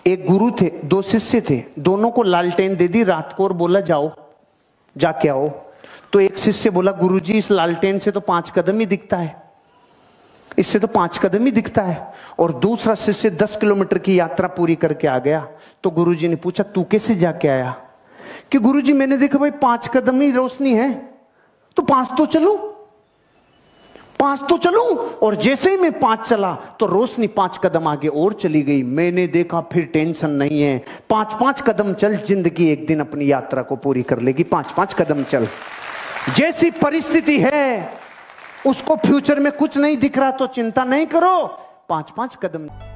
एक गुरु थे, दो शिष्य थे, दोनों को लालटेन दे दी रात को और बोला जाओ जाके आओ। तो एक शिष्य बोला गुरुजी इस लालटेन से तो 5 कदम ही दिखता है, इससे तो 5 कदम ही दिखता है। और दूसरा शिष्य 10 किलोमीटर की यात्रा पूरी करके आ गया। तो गुरुजी ने पूछा तू कैसे जाके आया? कि गुरुजी मैंने देखा भाई 5 कदम ही रोशनी है, तो 5 तो चलूं। और जैसे ही मैं 5 चला तो रोशनी 5 कदम आगे और चली गई। मैंने देखा फिर टेंशन नहीं है, 5-5 कदम चल, जिंदगी एक दिन अपनी यात्रा को पूरी कर लेगी। 5-5 कदम चल। जैसी परिस्थिति है उसको फ्यूचर में कुछ नहीं दिख रहा तो चिंता नहीं करो, 5-5 कदम।